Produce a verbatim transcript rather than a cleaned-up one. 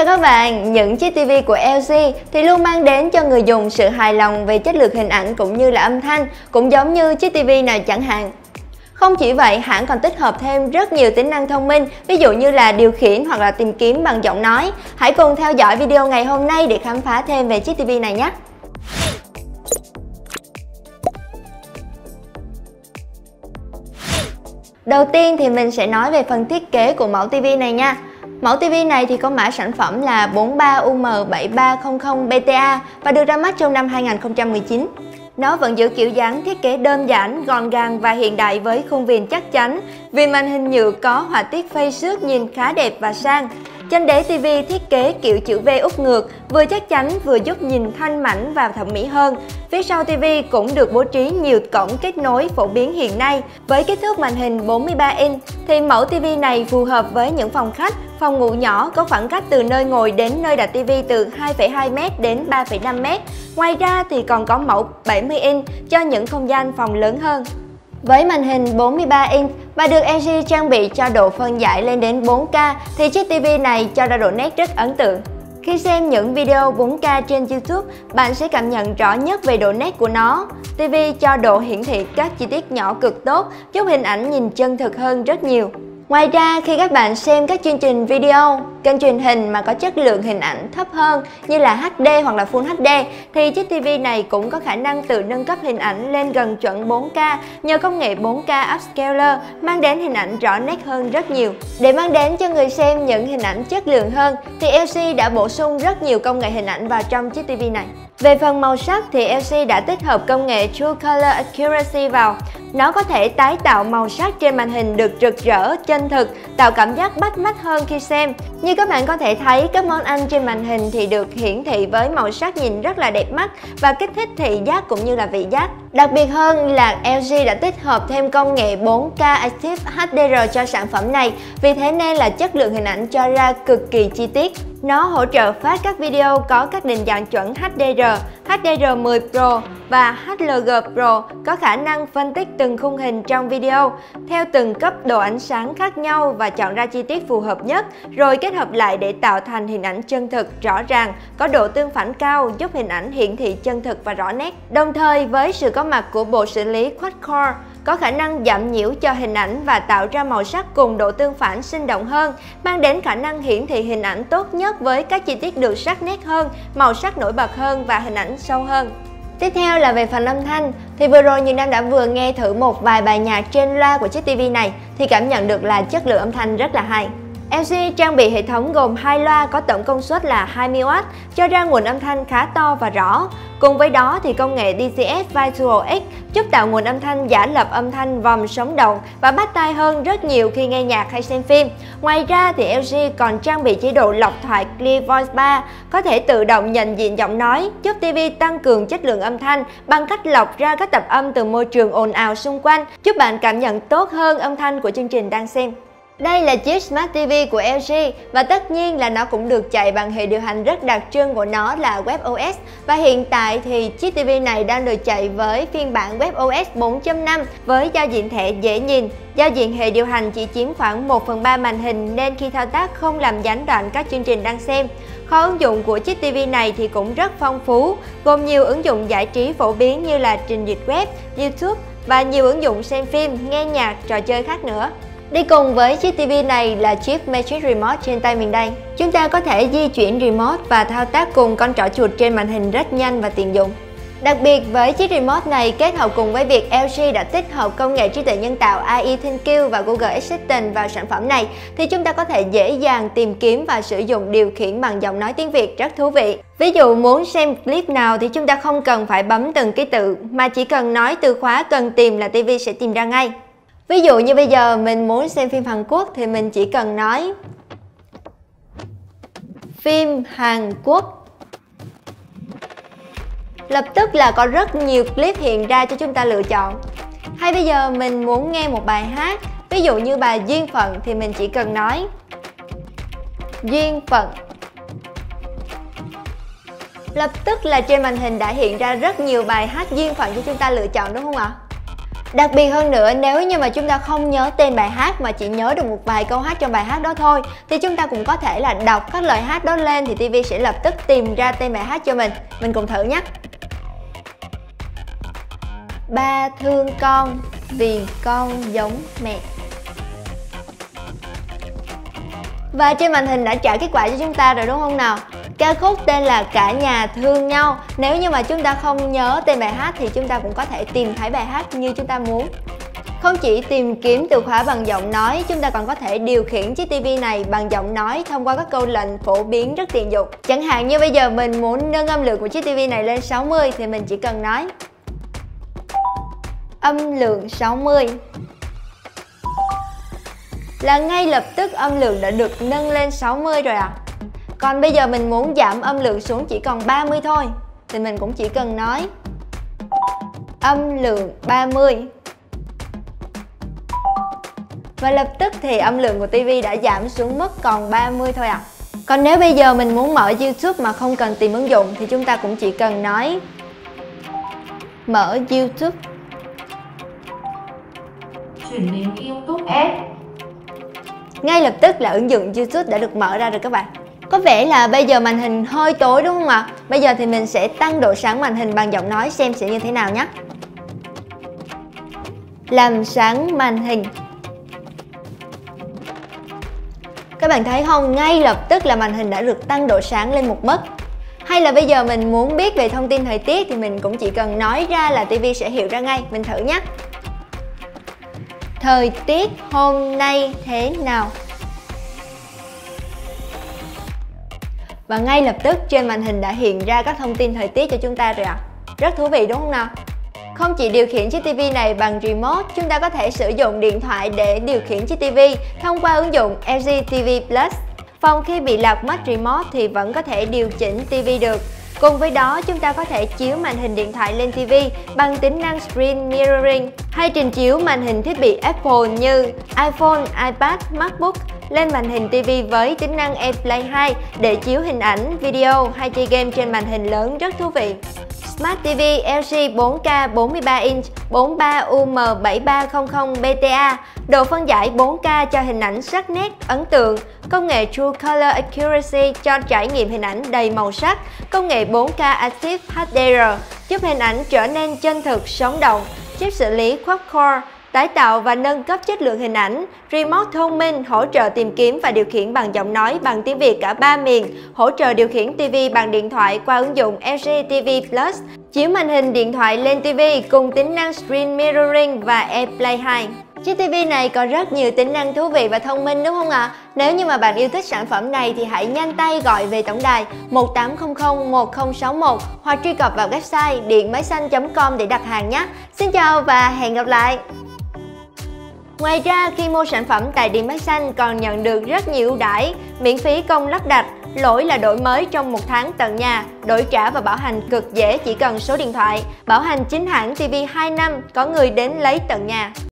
chào các bạn, những chiếc ti vi của lờ giê thì luôn mang đến cho người dùng sự hài lòng về chất lượng hình ảnh cũng như là âm thanh, cũng giống như chiếc ti vi này chẳng hạn. Không chỉ vậy, hãng còn tích hợp thêm rất nhiều tính năng thông minh, ví dụ như là điều khiển hoặc là tìm kiếm bằng giọng nói. Hãy cùng theo dõi video ngày hôm nay để khám phá thêm về chiếc ti vi này nhé! Đầu tiên thì mình sẽ nói về phần thiết kế của mẫu ti vi này nha. Mẫu ti vi này thì có mã sản phẩm là bốn ba U M bảy ba không không B T A và được ra mắt trong năm hai nghìn không trăm mười chín. Nó vẫn giữ kiểu dáng thiết kế đơn giản, gọn gàng và hiện đại với khung viền chắc chắn. Viền màn hình nhựa có họa tiết phây xước nhìn khá đẹp và sang. Chân đế ti vi thiết kế kiểu chữ V úp ngược, vừa chắc chắn vừa giúp nhìn thanh mảnh và thẩm mỹ hơn. Phía sau ti vi cũng được bố trí nhiều cổng kết nối phổ biến hiện nay. Với kích thước màn hình bốn mươi ba inch thì mẫu ti vi này phù hợp với những phòng khách, phòng ngủ nhỏ có khoảng cách từ nơi ngồi đến nơi đặt ti vi từ hai phẩy hai mét đến ba phẩy năm mét. Ngoài ra thì còn có mẫu bảy mươi inch cho những không gian phòng lớn hơn. Với màn hình bốn mươi ba inch và được lờ giê trang bị cho độ phân giải lên đến bốn K thì chiếc ti vi này cho ra độ nét rất ấn tượng. Khi xem những video bốn K trên YouTube, bạn sẽ cảm nhận rõ nhất về độ nét của nó. ti vi cho độ hiển thị các chi tiết nhỏ cực tốt, giúp hình ảnh nhìn chân thực hơn rất nhiều. Ngoài ra, khi các bạn xem các chương trình video, kênh truyền hình mà có chất lượng hình ảnh thấp hơn như là H D hoặc là Full H D thì chiếc ti vi này cũng có khả năng tự nâng cấp hình ảnh lên gần chuẩn bốn K nhờ công nghệ bốn K Upscaler mang đến hình ảnh rõ nét hơn rất nhiều. Để mang đến cho người xem những hình ảnh chất lượng hơn thì lờ giê đã bổ sung rất nhiều công nghệ hình ảnh vào trong chiếc ti vi này. Về phần màu sắc thì lờ giê đã tích hợp công nghệ True Color Accuracy vào. Nó có thể tái tạo màu sắc trên màn hình được rực rỡ, chân thực, tạo cảm giác bắt mắt hơn khi xem. Như các bạn có thể thấy, các món ăn trên màn hình thì được hiển thị với màu sắc nhìn rất là đẹp mắt và kích thích thị giác cũng như là vị giác. Đặc biệt hơn là lờ giê đã tích hợp thêm công nghệ bốn K Active H D R cho sản phẩm này, vì thế nên là chất lượng hình ảnh cho ra cực kỳ chi tiết. Nó hỗ trợ phát các video có các định dạng chuẩn H D R, H D R mười Pro và H L G Pro, có khả năng phân tích từng khung hình trong video theo từng cấp độ ánh sáng khác nhau và chọn ra chi tiết phù hợp nhất, rồi kết hợp lại để tạo thành hình ảnh chân thực, rõ ràng, có độ tương phản cao, giúp hình ảnh hiển thị chân thực và rõ nét. Đồng thời với sự có mặt của bộ xử lý Quad-Core, có khả năng giảm nhiễu cho hình ảnh và tạo ra màu sắc cùng độ tương phản sinh động hơn, mang đến khả năng hiển thị hình ảnh tốt nhất với các chi tiết được sắc nét hơn, màu sắc nổi bật hơn và hình ảnh sâu hơn. Tiếp theo là về phần âm thanh, thì vừa rồi Như Nam đã vừa nghe thử một vài bài nhạc trên loa của chiếc ti vi này thì cảm nhận được là chất lượng âm thanh rất là hay. lờ giê trang bị hệ thống gồm hai loa có tổng công suất là hai mươi oát, cho ra nguồn âm thanh khá to và rõ. Cùng với đó thì công nghệ D C S Visual X giúp tạo nguồn âm thanh giả lập âm thanh vòng sống động và bắt tai hơn rất nhiều khi nghe nhạc hay xem phim. Ngoài ra thì lờ giê còn trang bị chế độ lọc thoại Clear Voice ba, có thể tự động nhận diện giọng nói, giúp ti vi tăng cường chất lượng âm thanh bằng cách lọc ra các tập âm từ môi trường ồn ào xung quanh, giúp bạn cảm nhận tốt hơn âm thanh của chương trình đang xem. Đây là chiếc Smart ti vi của lờ giê và tất nhiên là nó cũng được chạy bằng hệ điều hành rất đặc trưng của nó là WebOS, và hiện tại thì chiếc ti vi này đang được chạy với phiên bản WebOS bốn chấm năm với giao diện thẻ dễ nhìn. Giao diện hệ điều hành chỉ chiếm khoảng một phần ba màn hình nên khi thao tác không làm gián đoạn các chương trình đang xem. Kho ứng dụng của chiếc ti vi này thì cũng rất phong phú, gồm nhiều ứng dụng giải trí phổ biến như là trình duyệt web, YouTube và nhiều ứng dụng xem phim, nghe nhạc, trò chơi khác nữa. Đi cùng với chiếc ti vi này là chiếc Magic Remote trên tay mình đây. Chúng ta có thể di chuyển remote và thao tác cùng con trỏ chuột trên màn hình rất nhanh và tiện dụng. Đặc biệt với chiếc remote này kết hợp cùng với việc lờ giê đã tích hợp công nghệ trí tuệ nhân tạo A I ThinQ và Google Assistant vào sản phẩm này thì chúng ta có thể dễ dàng tìm kiếm và sử dụng điều khiển bằng giọng nói tiếng Việt rất thú vị. Ví dụ muốn xem clip nào thì chúng ta không cần phải bấm từng ký tự mà chỉ cần nói từ khóa cần tìm là ti vi sẽ tìm ra ngay. Ví dụ như bây giờ mình muốn xem phim Hàn Quốc thì mình chỉ cần nói phim Hàn Quốc. Lập tức là có rất nhiều clip hiện ra cho chúng ta lựa chọn. Hay bây giờ mình muốn nghe một bài hát, ví dụ như bài Duyên Phận thì mình chỉ cần nói Duyên Phận. Lập tức là trên màn hình đã hiện ra rất nhiều bài hát duyên phận cho chúng ta lựa chọn, đúng không ạ? Đặc biệt hơn nữa, nếu như mà chúng ta không nhớ tên bài hát mà chỉ nhớ được một vài câu hát trong bài hát đó thôi, thì chúng ta cũng có thể là đọc các lời hát đó lên thì ti vi sẽ lập tức tìm ra tên bài hát cho mình. Mình cùng thử nhé. Ba thương con vì con giống mẹ. Và trên màn hình đã trả kết quả cho chúng ta rồi đúng không nào? Ca khúc tên là Cả Nhà Thương Nhau. Nếu như mà chúng ta không nhớ tên bài hát thì chúng ta cũng có thể tìm thấy bài hát như chúng ta muốn. Không chỉ tìm kiếm từ khóa bằng giọng nói, chúng ta còn có thể điều khiển chiếc ti vi này bằng giọng nói thông qua các câu lệnh phổ biến rất tiện dụng. Chẳng hạn như bây giờ mình muốn nâng âm lượng của chiếc ti vi này lên sáu mươi thì mình chỉ cần nói âm lượng sáu mươi. Là ngay lập tức âm lượng đã được nâng lên sáu mươi rồi ạ. À. Còn bây giờ mình muốn giảm âm lượng xuống chỉ còn ba mươi thôi thì mình cũng chỉ cần nói âm lượng ba mươi. Và lập tức thì âm lượng của ti vi đã giảm xuống mức còn ba mươi thôi ạ. À. Còn nếu bây giờ mình muốn mở YouTube mà không cần tìm ứng dụng thì chúng ta cũng chỉ cần nói mở YouTube. Chuyển đến YouTube app. Ngay lập tức là ứng dụng YouTube đã được mở ra rồi các bạn. Có vẻ là bây giờ màn hình hơi tối đúng không ạ? Bây giờ thì mình sẽ tăng độ sáng màn hình bằng giọng nói xem sẽ như thế nào nhé. Làm sáng màn hình. Các bạn thấy không? Ngay lập tức là màn hình đã được tăng độ sáng lên một mức. Hay là bây giờ mình muốn biết về thông tin thời tiết thì mình cũng chỉ cần nói ra là ti vi sẽ hiểu ra ngay. Mình thử nhé. Thời tiết hôm nay thế nào? Và ngay lập tức trên màn hình đã hiện ra các thông tin thời tiết cho chúng ta rồi ạ. À. Rất thú vị đúng không nào? Không chỉ điều khiển chiếc ti vi này bằng remote, chúng ta có thể sử dụng điện thoại để điều khiển chiếc ti vi thông qua ứng dụng L G ti vi Plus. Phòng khi bị lạc mất remote thì vẫn có thể điều chỉnh ti vi được. Cùng với đó, chúng ta có thể chiếu màn hình điện thoại lên ti vi bằng tính năng Screen Mirroring hay trình chiếu màn hình thiết bị Apple như iPhone, iPad, MacBook lên màn hình ti vi với tính năng AirPlay hai để chiếu hình ảnh, video hay chơi game trên màn hình lớn rất thú vị. Smart ti vi L G bốn K bốn mươi ba inch bốn mươi ba U M bảy ba không không B T A, độ phân giải bốn K cho hình ảnh sắc nét, ấn tượng, công nghệ True Color Accuracy cho trải nghiệm hình ảnh đầy màu sắc, công nghệ bốn K Active H D R giúp hình ảnh trở nên chân thực, sống động, chip xử lý quad-core, tái tạo và nâng cấp chất lượng hình ảnh, remote thông minh hỗ trợ tìm kiếm và điều khiển bằng giọng nói bằng tiếng Việt cả ba miền, hỗ trợ điều khiển ti vi bằng điện thoại qua ứng dụng L G ti vi Plus, chiếu màn hình điện thoại lên ti vi cùng tính năng Screen Mirroring và AirPlay hai. Chiếc ti vi này có rất nhiều tính năng thú vị và thông minh đúng không ạ? À? Nếu như mà bạn yêu thích sản phẩm này thì hãy nhanh tay gọi về tổng đài một tám không không một không sáu một hoặc truy cập vào website điện máy xanh chấm com để đặt hàng nhé. Xin chào và hẹn gặp lại! Ngoài ra, khi mua sản phẩm tại Điện Máy Xanh còn nhận được rất nhiều ưu đãi, miễn phí công lắp đặt, lỗi là đổi mới trong một tháng tận nhà, đổi trả và bảo hành cực dễ chỉ cần số điện thoại, bảo hành chính hãng ti vi hai năm, có người đến lấy tận nhà.